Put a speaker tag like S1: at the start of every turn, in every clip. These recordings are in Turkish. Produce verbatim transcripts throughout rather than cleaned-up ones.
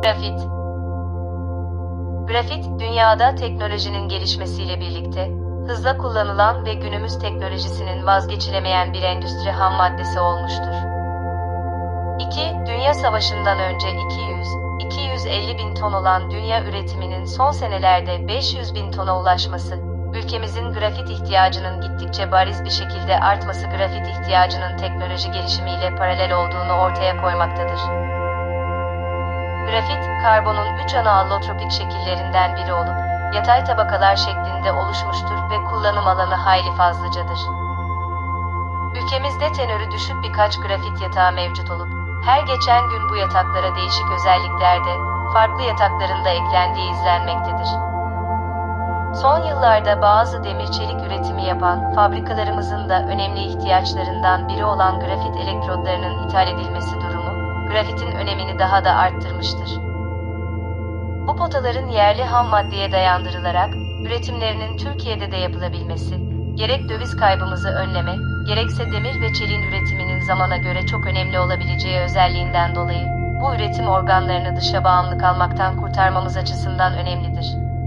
S1: Grafit. Grafit, dünyada teknolojinin gelişmesiyle birlikte hızla kullanılan ve günümüz teknolojisinin vazgeçilemeyen bir endüstri hammaddesi olmuştur. iki. Dünya Savaşı'ndan önce iki yüz iki yüz elli bin ton olan dünya üretiminin son senelerde beş yüz bin tona ulaşması, ülkemizin grafit ihtiyacının gittikçe bariz bir şekilde artması grafit ihtiyacının teknoloji gelişimiyle paralel olduğunu ortaya koymaktadır. Grafit, karbonun üç ana allotropik şekillerinden biri olup, yatay tabakalar şeklinde oluşmuştur ve kullanım alanı hayli fazlacadır. Ülkemizde tenörü düşük birkaç grafit yatağı mevcut olup, her geçen gün bu yataklara değişik özelliklerde, farklı yatakların da eklendiği izlenmektedir. Son yıllarda bazı demir çelik üretimi yapan fabrikalarımızın da önemli ihtiyaçlarından biri olan grafit elektrodlarının ithal edilmesi durumu, grafitin önemini daha da arttırmıştır. Bu potaların yerli ham maddeye dayandırılarak, üretimlerinin Türkiye'de de yapılabilmesi, gerek döviz kaybımızı önleme, gerekse demir ve çeliğin üretiminin zamana göre çok önemli olabileceği özelliğinden dolayı, bu üretim organlarını dışa bağımlı kalmaktan kurtarmamız açısından önemlidir.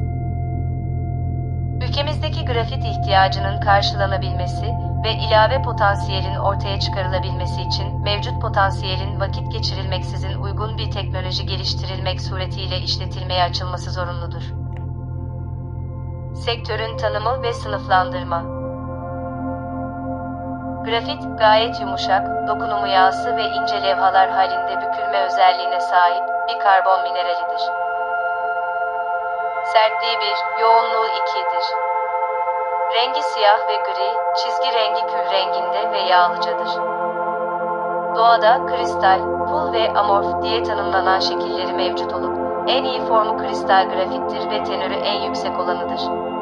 S1: Ülkemizdeki grafit ihtiyacının karşılanabilmesi ve ilave potansiyelin ortaya çıkarılabilmesi için mevcut potansiyelin vakit geçirilmeksizin uygun bir teknoloji geliştirilmek suretiyle işletilmeye açılması zorunludur. Sektörün tanımı ve sınıflandırma. Grafit, gayet yumuşak, dokunumu yağsı ve ince levhalar halinde bükülme özelliğine sahip bir karbon mineralidir. Sertliği bir, yoğunluğu ikidir. Rengi siyah ve gri, çizgi rengi kül renginde ve yağlıcadır. Doğada kristal, pul ve amorf diye tanımlanan şekilleri mevcut olup, en iyi formu kristal grafittir ve tenörü en yüksek olanıdır.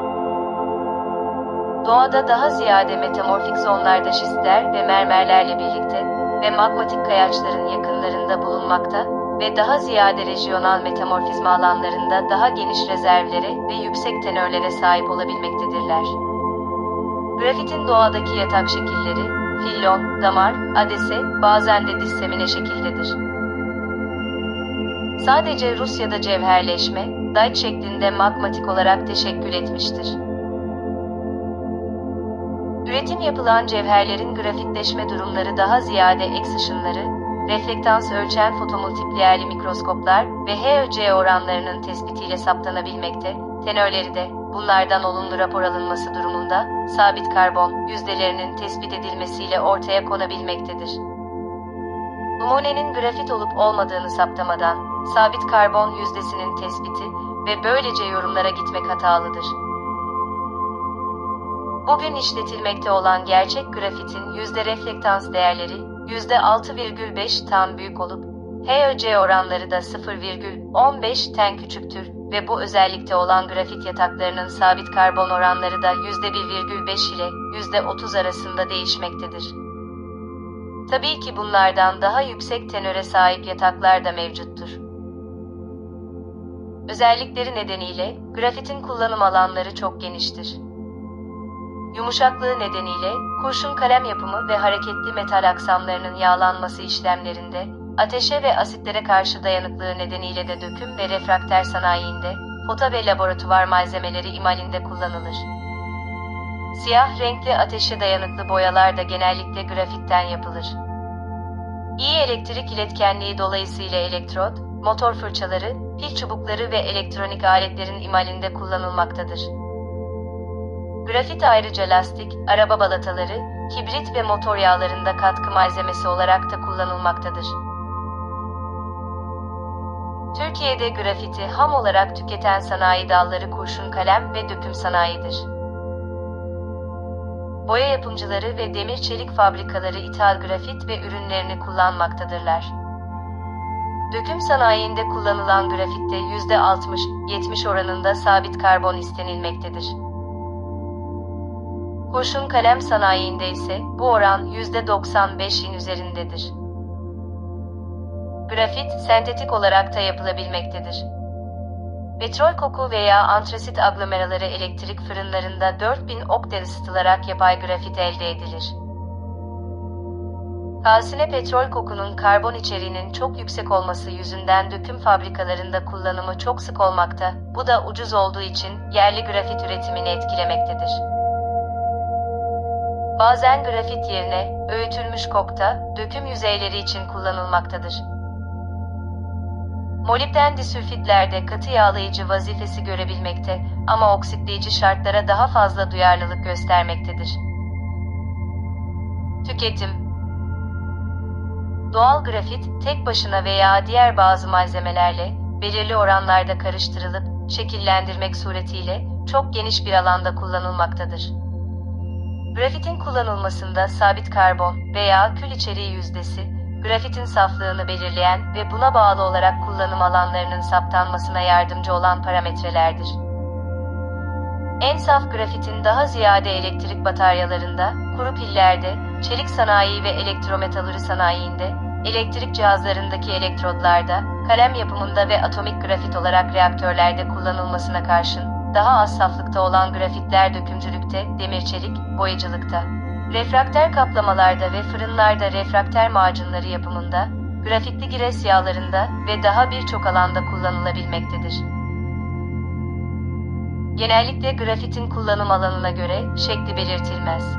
S1: Doğada daha ziyade metamorfik zonlarda şistler ve mermerlerle birlikte ve magmatik kayaçların yakınlarında bulunmakta ve daha ziyade rejiyonal metamorfizma alanlarında daha geniş rezervlere ve yüksek tenörlere sahip olabilmektedirler. Grafitin doğadaki yatak şekilleri, fillon, damar, adese, bazen de dissemine şekildedir. Sadece Rusya'da cevherleşme, dayt şeklinde magmatik olarak teşekkül etmiştir. Üretim yapılan cevherlerin grafitleşme durumları daha ziyade X ışınları, reflektans ölçen fotomultipliyerli mikroskoplar ve H Ö C oranlarının tespitiyle saptanabilmekte, tenörleri de, bunlardan olumlu rapor alınması durumunda, sabit karbon yüzdelerinin tespit edilmesiyle ortaya konabilmektedir. Numunenin grafit olup olmadığını saptamadan, sabit karbon yüzdesinin tespiti ve böylece yorumlara gitmek hatalıdır. Bugün işletilmekte olan gerçek grafitin yüzde reflektans değerleri yüzde altı virgül beş tan büyük olup, H Ö C oranları da sıfır virgül on beş ten küçüktür ve bu özellikte olan grafit yataklarının sabit karbon oranları da yüzde bir virgül beş ile yüzde otuz arasında değişmektedir. Tabii ki bunlardan daha yüksek tenöre sahip yataklar da mevcuttur. Özellikleri nedeniyle grafitin kullanım alanları çok geniştir. Yumuşaklığı nedeniyle kurşun kalem yapımı ve hareketli metal aksamlarının yağlanması işlemlerinde, ateşe ve asitlere karşı dayanıklığı nedeniyle de döküm ve refrakter sanayiinde, pota ve laboratuvar malzemeleri imalinde kullanılır. Siyah renkli ateşe dayanıklı boyalar da genellikle grafitten yapılır. İyi elektrik iletkenliği dolayısıyla elektrot, motor fırçaları, pil çubukları ve elektronik aletlerin imalinde kullanılmaktadır. Grafit ayrıca lastik, araba balataları, kibrit ve motor yağlarında katkı malzemesi olarak da kullanılmaktadır. Türkiye'de grafiti ham olarak tüketen sanayi dalları kurşun kalem ve döküm sanayidir. Boya yapımcıları ve demir çelik fabrikaları ithal grafit ve ürünlerini kullanmaktadırlar. Döküm sanayinde kullanılan grafitte yüzde altmış yetmiş oranında sabit karbon istenilmektedir. Kurşun kalem sanayinde ise bu oran yüzde doksan beşin üzerindedir. Grafit, sentetik olarak da yapılabilmektedir. Petrol koku veya antrasit aglomeraları elektrik fırınlarında dört bin oktav ısıtılarak yapay grafit elde edilir. Kalsine petrol kokunun karbon içeriğinin çok yüksek olması yüzünden döküm fabrikalarında kullanımı çok sık olmakta. Bu da ucuz olduğu için yerli grafit üretimini etkilemektedir. Bazen grafit yerine öğütülmüş kokta, döküm yüzeyleri için kullanılmaktadır. Molibden disülfitlerde katı yağlayıcı vazifesi görebilmekte ama oksitleyici şartlara daha fazla duyarlılık göstermektedir. Tüketim. Doğal grafit, tek başına veya diğer bazı malzemelerle belirli oranlarda karıştırılıp şekillendirmek suretiyle çok geniş bir alanda kullanılmaktadır. Grafitin kullanılmasında sabit karbon veya kül içeriği yüzdesi, grafitin saflığını belirleyen ve buna bağlı olarak kullanım alanlarının saptanmasına yardımcı olan parametrelerdir. En saf grafitin daha ziyade elektrik bataryalarında, kuru pillerde, çelik sanayi ve elektrometalürji sanayiinde, elektrik cihazlarındaki elektrodlarda, kalem yapımında ve atomik grafit olarak reaktörlerde kullanılmasına karşın, daha az saflıkta olan grafitler dökümcülükte, demir çelik, boyacılıkta, refraktör kaplamalarda ve fırınlarda refraktör macunları yapımında, grafitli gires yağlarında ve daha birçok alanda kullanılabilmektedir. Genellikle grafitin kullanım alanına göre şekli belirtilmez.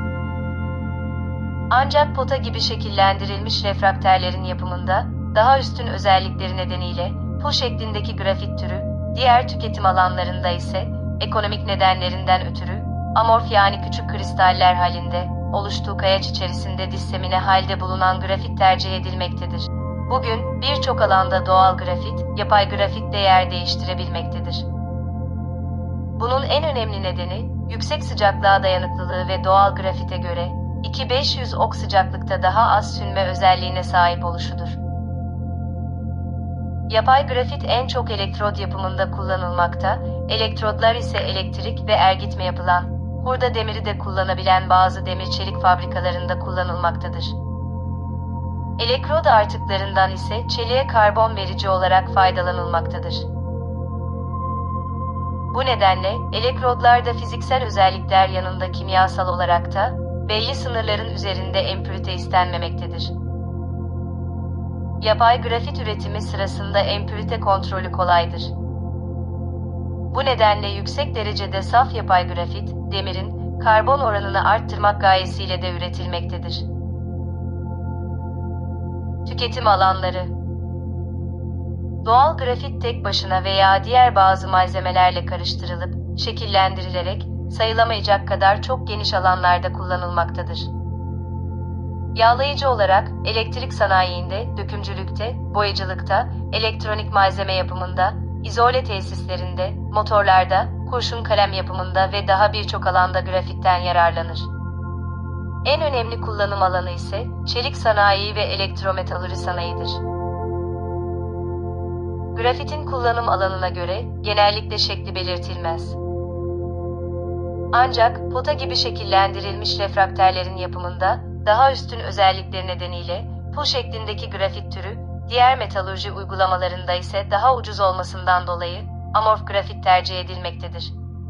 S1: Ancak pota gibi şekillendirilmiş refraktörlerin yapımında daha üstün özellikleri nedeniyle pul şeklindeki grafit türü, diğer tüketim alanlarında ise ekonomik nedenlerinden ötürü amorf yani küçük kristaller halinde oluştuğu kayaç içerisinde dissemine halde bulunan grafit tercih edilmektedir. Bugün birçok alanda doğal grafit, yapay grafitle yer değiştirebilmektedir. Bunun en önemli nedeni, yüksek sıcaklığa dayanıklılığı ve doğal grafite göre iki bin beş yüz ok sıcaklıkta daha az sünme özelliğine sahip oluşudur. Yapay grafit en çok elektrod yapımında kullanılmakta, elektrodlar ise elektrik ve ergitme yapılan, hurda demiri de kullanabilen bazı demir çelik fabrikalarında kullanılmaktadır. Elektrod artıklarından ise çeliğe karbon verici olarak faydalanılmaktadır. Bu nedenle elektrodlarda fiziksel özellikler yanında kimyasal olarak da belli sınırların üzerinde empürite istenmemektedir. Yapay grafit üretimi sırasında empürite kontrolü kolaydır. Bu nedenle yüksek derecede saf yapay grafit, demirin karbon oranını arttırmak gayesiyle de üretilmektedir. Tüketim alanları. Doğal grafit tek başına veya diğer bazı malzemelerle karıştırılıp şekillendirilerek sayılamayacak kadar çok geniş alanlarda kullanılmaktadır. Yağlayıcı olarak elektrik sanayiinde, dökümcülükte, boyacılıkta, elektronik malzeme yapımında, izole tesislerinde, motorlarda, kurşun kalem yapımında ve daha birçok alanda grafitten yararlanır. En önemli kullanım alanı ise çelik sanayi ve elektrometalürji sanayidir. Grafitin kullanım alanına göre genellikle şekli belirtilmez. Ancak pota gibi şekillendirilmiş refraktörlerin yapımında daha üstün özellikleri nedeniyle pul şeklindeki grafit türü, diğer metalurji uygulamalarında ise daha ucuz olmasından dolayı amorf grafit tercih edilmektedir.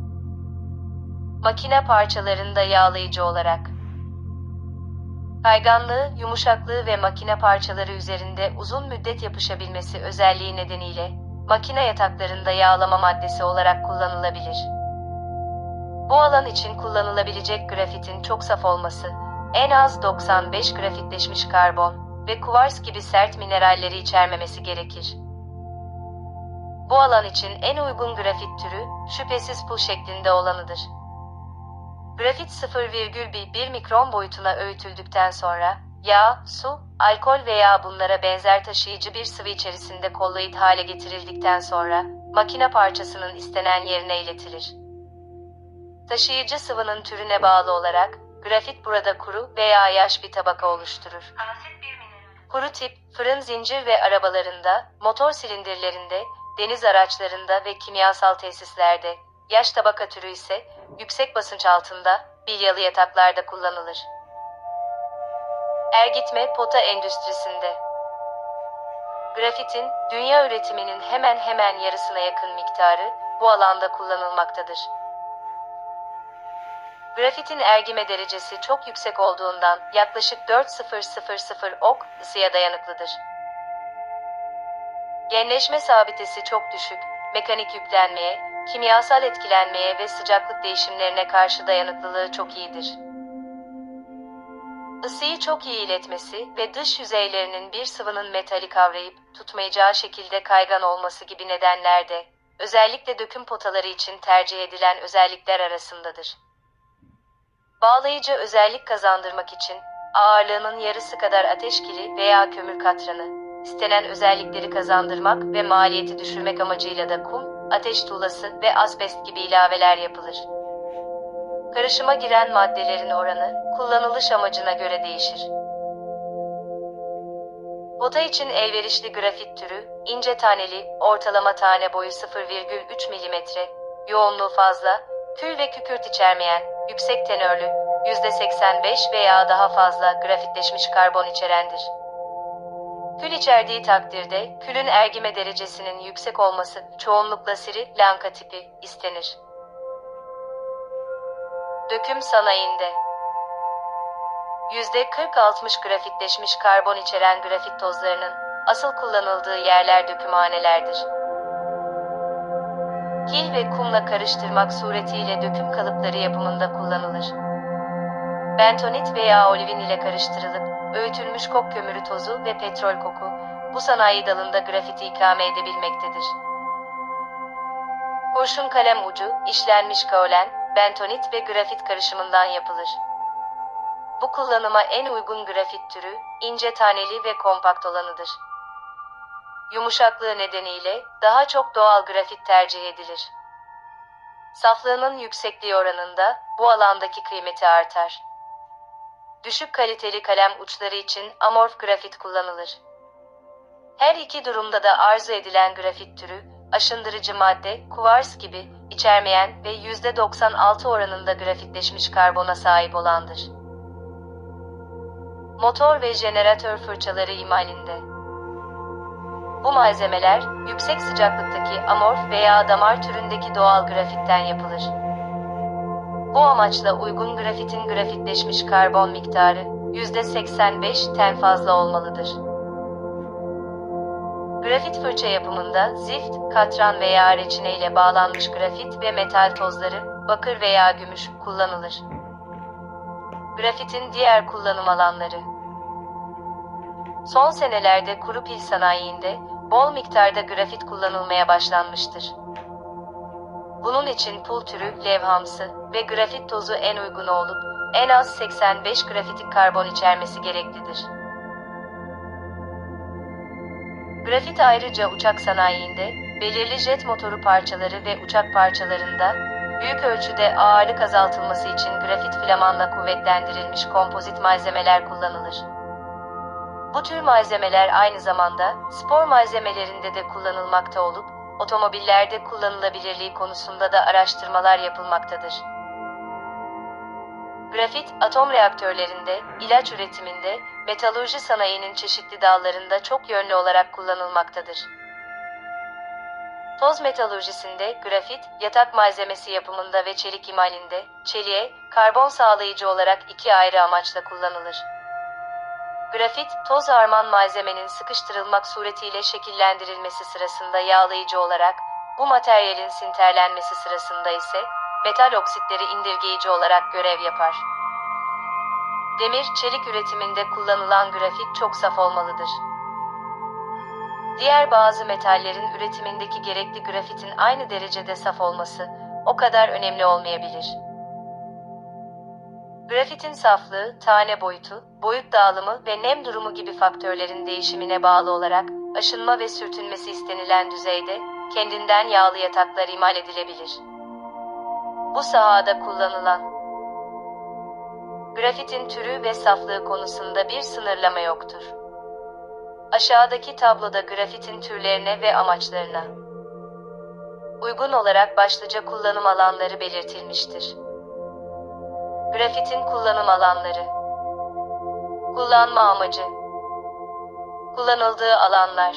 S1: Makine parçalarında yağlayıcı olarak kayganlığı, yumuşaklığı ve makine parçaları üzerinde uzun müddet yapışabilmesi özelliği nedeniyle makine yataklarında yağlama maddesi olarak kullanılabilir. Bu alan için kullanılabilecek grafitin çok saf olması, en az doksan beş grafitleşmiş karbon ve kuvars gibi sert mineralleri içermemesi gerekir. Bu alan için en uygun grafit türü, şüphesiz pul şeklinde olanıdır. Grafit sıfır virgül bir mikron boyutuna öğütüldükten sonra, yağ, su, alkol veya bunlara benzer taşıyıcı bir sıvı içerisinde kolloid hale getirildikten sonra, makine parçasının istenen yerine iletilir. Taşıyıcı sıvının türüne bağlı olarak, grafit burada kuru veya yaş bir tabaka oluşturur. Kuru tip, fırın zincir ve arabalarında, motor silindirlerinde, deniz araçlarında ve kimyasal tesislerde, yaş tabaka türü ise, yüksek basınç altında, bilyalı yataklarda kullanılır. Ergitme pota endüstrisinde. Grafitin, dünya üretiminin hemen hemen yarısına yakın miktarı, bu alanda kullanılmaktadır. Grafitin ergime derecesi çok yüksek olduğundan yaklaşık dört bin ok ısıya dayanıklıdır. Genleşme sabitesi çok düşük, mekanik yüklenmeye, kimyasal etkilenmeye ve sıcaklık değişimlerine karşı dayanıklılığı çok iyidir. Isıyı çok iyi iletmesi ve dış yüzeylerinin bir sıvının metali kavrayıp tutmayacağı şekilde kaygan olması gibi nedenler de, özellikle döküm potaları için tercih edilen özellikler arasındadır. Bağlayıcı özellik kazandırmak için, ağırlığının yarısı kadar ateş kili veya kömür katranı, istenen özellikleri kazandırmak ve maliyeti düşürmek amacıyla da kum, ateş tuğlası ve asbest gibi ilaveler yapılır. Karışıma giren maddelerin oranı, kullanılış amacına göre değişir. Pota için elverişli grafit türü, ince taneli, ortalama tane boyu sıfır virgül üç milimetre, yoğunluğu fazla, kül ve kükürt içermeyen, yüksek tenörlü, yüzde seksen beş veya daha fazla grafitleşmiş karbon içerendir. Kül içerdiği takdirde, külün ergime derecesinin yüksek olması, çoğunlukla Sri Lanka tipi, istenir. Döküm sanayinde yüzde kırk altmış grafitleşmiş karbon içeren grafit tozlarının asıl kullanıldığı yerler dökümhanelerdir. Kil ve kumla karıştırmak suretiyle döküm kalıpları yapımında kullanılır. Bentonit veya olivin ile karıştırılıp öğütülmüş kok kömürü tozu ve petrol koku bu sanayi dalında grafiti ikame edebilmektedir. Kurşun kalem ucu, işlenmiş kaolen, bentonit ve grafit karışımından yapılır. Bu kullanıma en uygun grafit türü, ince taneli ve kompakt olanıdır. Yumuşaklığı nedeniyle daha çok doğal grafit tercih edilir. Saflığının yüksekliği oranında bu alandaki kıymeti artar. Düşük kaliteli kalem uçları için amorf grafit kullanılır. Her iki durumda da arzu edilen grafit türü, aşındırıcı madde, kuvars gibi içermeyen ve yüzde doksan altı oranında grafitleşmiş karbona sahip olandır. Motor ve jeneratör fırçaları imalinde. Bu malzemeler, yüksek sıcaklıktaki amorf veya damar türündeki doğal grafitten yapılır. Bu amaçla uygun grafitin grafitleşmiş karbon miktarı, yüzde seksen beşten fazla olmalıdır. Grafit fırça yapımında zift, katran veya reçine ile bağlanmış grafit ve metal tozları, bakır veya gümüş kullanılır. Grafitin diğer kullanım alanları. Son senelerde kuru pil sanayiinde bol miktarda grafit kullanılmaya başlanmıştır. Bunun için pul türü, levhamsı ve grafit tozu en uygunu olup en az seksen beş grafitik karbon içermesi gereklidir. Grafit ayrıca uçak sanayiinde, belirli jet motoru parçaları ve uçak parçalarında büyük ölçüde ağırlık azaltılması için grafit flamanla kuvvetlendirilmiş kompozit malzemeler kullanılır. Bu tür malzemeler aynı zamanda spor malzemelerinde de kullanılmakta olup, otomobillerde kullanılabilirliği konusunda da araştırmalar yapılmaktadır. Grafit, atom reaktörlerinde, ilaç üretiminde, metalurji sanayinin çeşitli dallarında çok yönlü olarak kullanılmaktadır. Toz metalurjisinde grafit, yatak malzemesi yapımında ve çelik imalinde, çeliğe, karbon sağlayıcı olarak iki ayrı amaçla kullanılır. Grafit, toz harman malzemenin sıkıştırılmak suretiyle şekillendirilmesi sırasında yağlayıcı olarak, bu materyalin sinterlenmesi sırasında ise, metal oksitleri indirgeyici olarak görev yapar. Demir, çelik üretiminde kullanılan grafit çok saf olmalıdır. Diğer bazı metallerin üretimindeki gerekli grafitin aynı derecede saf olması, o kadar önemli olmayabilir. Grafitin saflığı, tane boyutu, boyut dağılımı ve nem durumu gibi faktörlerin değişimine bağlı olarak, aşınma ve sürtünmesi istenilen düzeyde, kendinden yağlı yataklar imal edilebilir. Bu sahada kullanılan grafitin türü ve saflığı konusunda bir sınırlama yoktur. Aşağıdaki tabloda grafitin türlerine ve amaçlarına uygun olarak başlıca kullanım alanları belirtilmiştir. Grafitin kullanım alanları. Kullanma amacı. Kullanıldığı alanlar.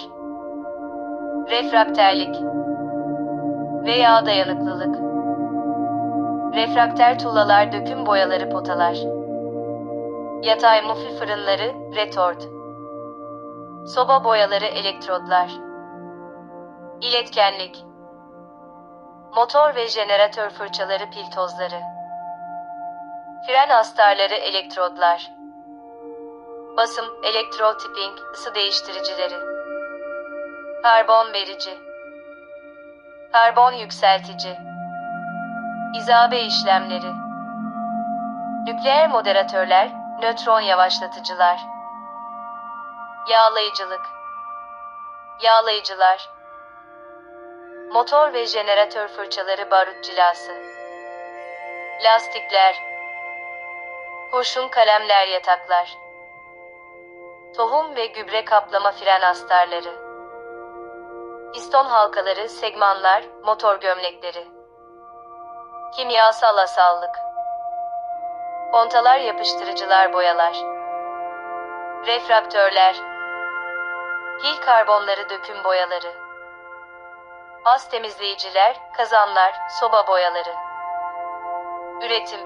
S1: Refrakterlik veya dayanıklılık. refrakter tuğlalar, döküm boyaları, potalar, yatay mufi fırınları, retort, soba boyaları, elektrodlar, iletkenlik, motor ve jeneratör fırçaları, pil tozları, fren astarları, elektrodlar, basım, elektrotipping, ısı değiştiricileri, karbon verici, karbon yükseltici, izabe işlemleri, nükleer moderatörler, nötron yavaşlatıcılar, yağlayıcılık, yağlayıcılar, motor ve jeneratör fırçaları, barut cilası, lastikler, kurşun kalemler, yataklar, tohum ve gübre kaplama, fren astarları, piston halkaları, segmanlar, motor gömlekleri, kimyasal asallık, kontalar, yapıştırıcılar, boyalar, refraktörler, pil karbonları, döküm boyaları, az temizleyiciler, kazanlar, soba boyaları. Üretim.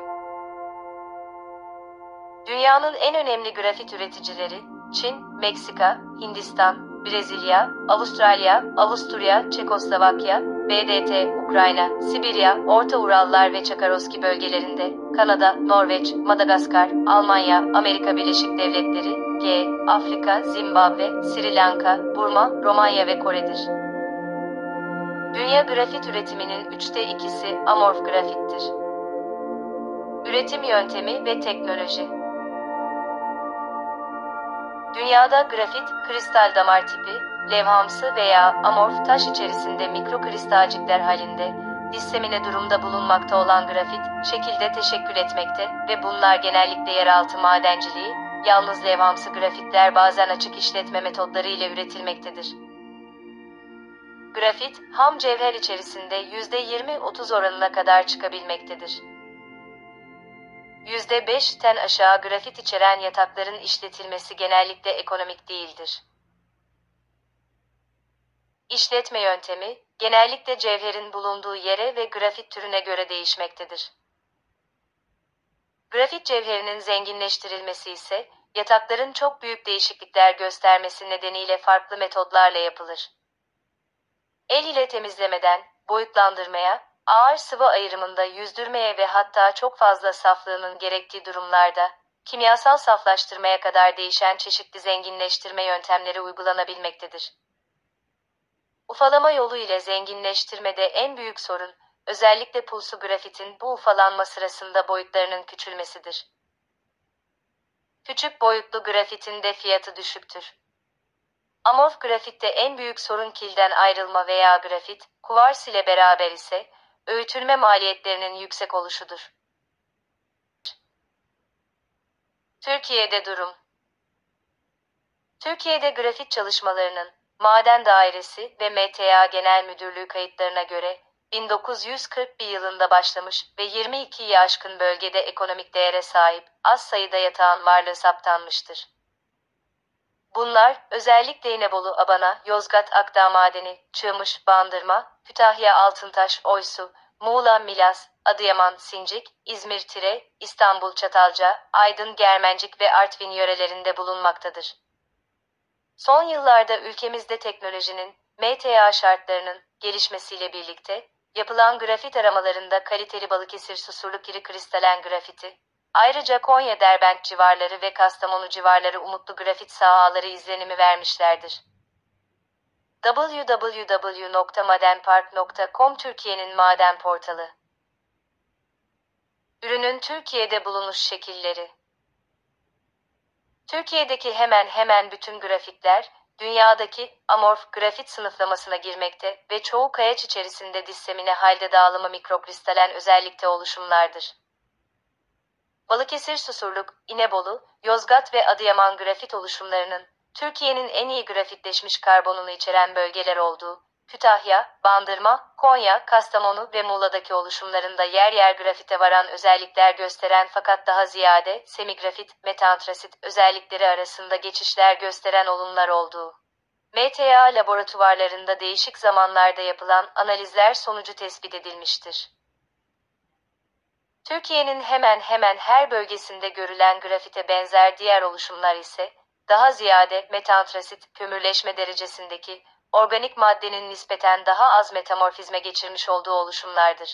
S1: Dünyanın en önemli grafit üreticileri Çin, Meksika, Hindistan, Brezilya, Avustralya, Avusturya, Çekoslovakya, B D T, Ukrayna, Sibirya, Orta Urallar ve Çakarovski bölgelerinde, Kanada, Norveç, Madagaskar, Almanya, Amerika Birleşik Devletleri, G, Afrika, Zimbabwe, Sri Lanka, Burma, Romanya ve Kore'dir. Dünya grafit üretiminin üçte ikisi amorf grafittir. Üretim yöntemi ve teknoloji. Dünyada grafit, kristal damar tipi, levhamsı veya amorf taş içerisinde mikrokristalcikler halinde, dissemine durumda bulunmakta olan grafit, şekilde teşekkül etmekte ve bunlar genellikle yeraltı madenciliği, yalnız levhamsı grafitler bazen açık işletme metodları ile üretilmektedir. Grafit, ham cevher içerisinde yüzde yirmi otuz oranına kadar çıkabilmektedir. yüzde beşten aşağı grafit içeren yatakların işletilmesi genellikle ekonomik değildir. İşletme yöntemi, genellikle cevherin bulunduğu yere ve grafit türüne göre değişmektedir. Grafit cevherinin zenginleştirilmesi ise, yatakların çok büyük değişiklikler göstermesi nedeniyle farklı metotlarla yapılır. El ile temizlemeden, boyutlandırmaya, ağır sıvı ayrımında yüzdürmeye ve hatta çok fazla saflığının gerektiği durumlarda, kimyasal saflaştırmaya kadar değişen çeşitli zenginleştirme yöntemleri uygulanabilmektedir. Ufalama yolu ile zenginleştirmede en büyük sorun, özellikle pulsu grafitin bu ufalanma sırasında boyutlarının küçülmesidir. Küçük boyutlu grafitin de fiyatı düşüktür. Amorf grafitte en büyük sorun kilden ayrılma veya grafit, kuvars ile beraber ise, öğütülme maliyetlerinin yüksek oluşudur. Türkiye'de durum. Türkiye'de grafit çalışmalarının, Maden Dairesi ve M T A Genel Müdürlüğü kayıtlarına göre, bin dokuz yüz kırk bir yılında başlamış ve yirmi ikiyi aşkın bölgede ekonomik değere sahip, az sayıda yatağın varlığı saptanmıştır. Bunlar, özellikle İnebolu, Abana, Yozgat, Akdağ Madeni, Çığmış, Bandırma, Kütahya, Altıntaş, Oysu, Muğla, Milas, Adıyaman, Sincik, İzmir, Tire, İstanbul, Çatalca, Aydın, Germencik ve Artvin yörelerinde bulunmaktadır. Son yıllarda ülkemizde teknolojinin, M T A şartlarının gelişmesiyle birlikte, yapılan grafit aramalarında kaliteli Balıkesir Susurluk iri kristalen grafiti, ayrıca Konya, Derbent civarları ve Kastamonu civarları umutlu grafit sahaları izlenimi vermişlerdir. w w w nokta madenpark nokta com Türkiye'nin maden portalı. Ürünün Türkiye'de bulunuş şekilleri. Türkiye'deki hemen hemen bütün grafitler, dünyadaki amorf grafit sınıflamasına girmekte ve çoğu kayaç içerisinde dissemine halde dağılımı mikrokristalen özellikte oluşumlardır. Balıkesir, Susurluk, İnebolu, Yozgat ve Adıyaman grafit oluşumlarının, Türkiye'nin en iyi grafitleşmiş karbonunu içeren bölgeler olduğu, Kütahya, Bandırma, Konya, Kastamonu ve Muğla'daki oluşumlarında yer yer grafite varan özellikler gösteren fakat daha ziyade semigrafit, metantrasit özellikleri arasında geçişler gösteren olumlar olduğu. M T A laboratuvarlarında değişik zamanlarda yapılan analizler sonucu tespit edilmiştir. Türkiye'nin hemen hemen her bölgesinde görülen grafite benzer diğer oluşumlar ise, daha ziyade metantrasit, kömürleşme derecesindeki, organik maddenin nispeten daha az metamorfizme geçirmiş olduğu oluşumlardır.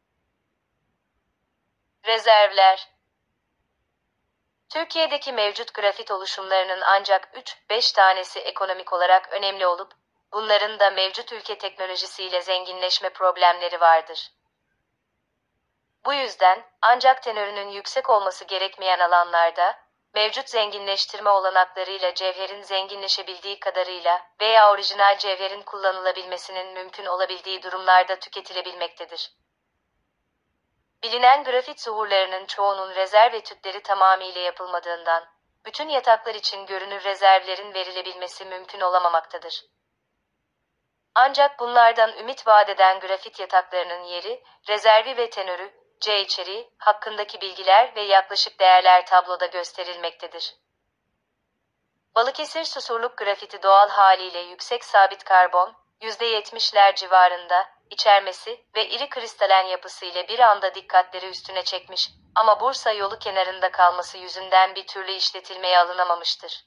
S1: Rezervler. Türkiye'deki mevcut grafit oluşumlarının ancak üç beş tanesi ekonomik olarak önemli olup, bunların da mevcut ülke teknolojisiyle zenginleşme problemleri vardır. Bu yüzden, ancak tenörünün yüksek olması gerekmeyen alanlarda, mevcut zenginleştirme olanaklarıyla cevherin zenginleşebildiği kadarıyla veya orijinal cevherin kullanılabilmesinin mümkün olabildiği durumlarda tüketilebilmektedir. Bilinen grafit zuhurlarının çoğunun rezerv etütleri tamamıyla yapılmadığından, bütün yataklar için görünür rezervlerin verilebilmesi mümkün olamamaktadır. Ancak bunlardan ümit vaat eden grafit yataklarının yeri, rezervi ve tenörü, C içeriği, hakkındaki bilgiler ve yaklaşık değerler tabloda gösterilmektedir. Balıkesir Susurluk grafiti doğal haliyle yüksek sabit karbon, yüzde yetmişler civarında, içermesi ve iri kristalen yapısı ile bir anda dikkatleri üstüne çekmiş ama Bursa yolu kenarında kalması yüzünden bir türlü işletilmeye alınamamıştır.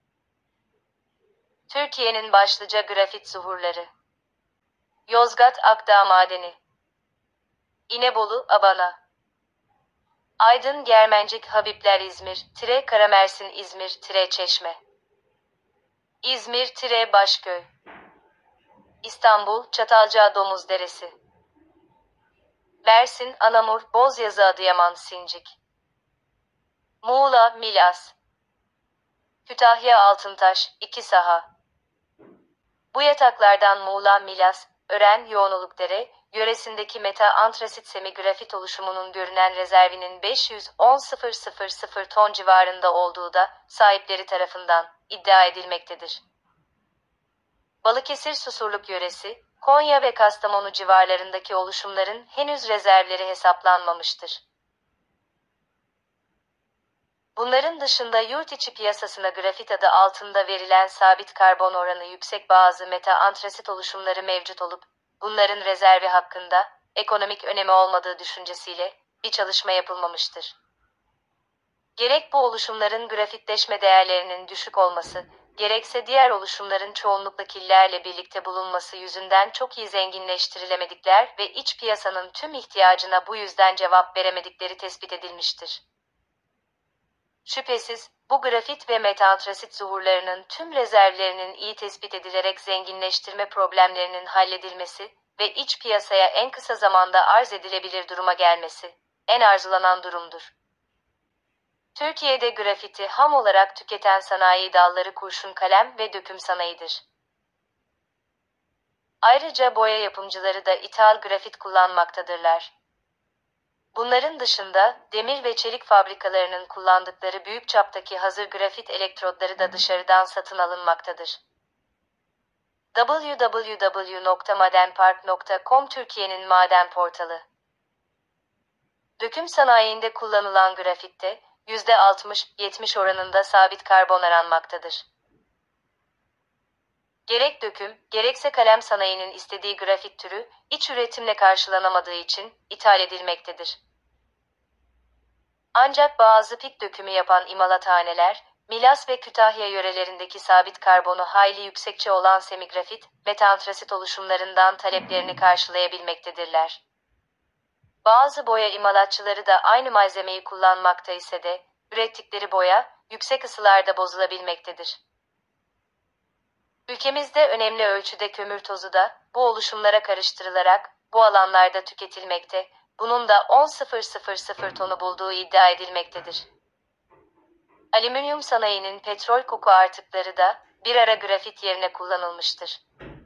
S1: Türkiye'nin başlıca grafit zuhurları. Yozgat Akdağ Madeni, İnebolu Abana, Aydın Germencik Habibler İzmir, Tire Karamersin İzmir, Tire Çeşme, İzmir, Tire Başköy, İstanbul, Çatalca Domuzderesi, Mersin, Anamur, Bozyazı Adıyaman Sincik, Muğla, Milas, Kütahya Altıntaş, iki saha. Bu yataklardan Muğla, Milas, Ören, Yoğunolukdere, yöresindeki meta-antrasit semigrafit oluşumunun görünen rezervinin beş yüz on bin ton civarında olduğu da sahipleri tarafından iddia edilmektedir. Balıkesir Susurluk yöresi, Konya ve Kastamonu civarlarındaki oluşumların henüz rezervleri hesaplanmamıştır. Bunların dışında yurt içi piyasasına grafit adı altında verilen sabit karbon oranı yüksek bazı meta-antrasit oluşumları mevcut olup, bunların rezervi hakkında ekonomik önemi olmadığı düşüncesiyle bir çalışma yapılmamıştır. Gerek bu oluşumların grafitleşme değerlerinin düşük olması, gerekse diğer oluşumların çoğunlukla killerle birlikte bulunması yüzünden çok iyi zenginleştirilemedikler ve iç piyasanın tüm ihtiyacına bu yüzden cevap veremedikleri tespit edilmiştir. Şüphesiz, bu grafit ve metantrasit zuhurlarının tüm rezervlerinin iyi tespit edilerek zenginleştirme problemlerinin halledilmesi ve iç piyasaya en kısa zamanda arz edilebilir duruma gelmesi, en arzulanan durumdur. Türkiye'de grafiti ham olarak tüketen sanayi dalları kurşun kalem ve döküm sanayidir. Ayrıca boya yapımcıları da ithal grafit kullanmaktadırlar. Bunların dışında, demir ve çelik fabrikalarının kullandıkları büyük çaptaki hazır grafit elektrotları da dışarıdan satın alınmaktadır. w w w nokta madenpark nokta com Türkiye'nin maden portalı. Döküm sanayinde kullanılan grafitte, yüzde altmış yetmiş oranında sabit karbon aranmaktadır. Gerek döküm, gerekse kalem sanayinin istediği grafit türü, iç üretimle karşılanamadığı için ithal edilmektedir. Ancak bazı pik dökümü yapan imalathaneler, Milas ve Kütahya yörelerindeki sabit karbonu hayli yüksekçe olan semigrafit, metantrasit oluşumlarından taleplerini karşılayabilmektedirler. Bazı boya imalatçıları da aynı malzemeyi kullanmakta ise de, ürettikleri boya, yüksek ısılarda bozulabilmektedir. Ülkemizde önemli ölçüde kömür tozu da, bu oluşumlara karıştırılarak, bu alanlarda tüketilmekte, bunun da on bin tonu bulduğu iddia edilmektedir. Alüminyum sanayinin petrol koku artıkları da, bir ara grafit yerine kullanılmıştır.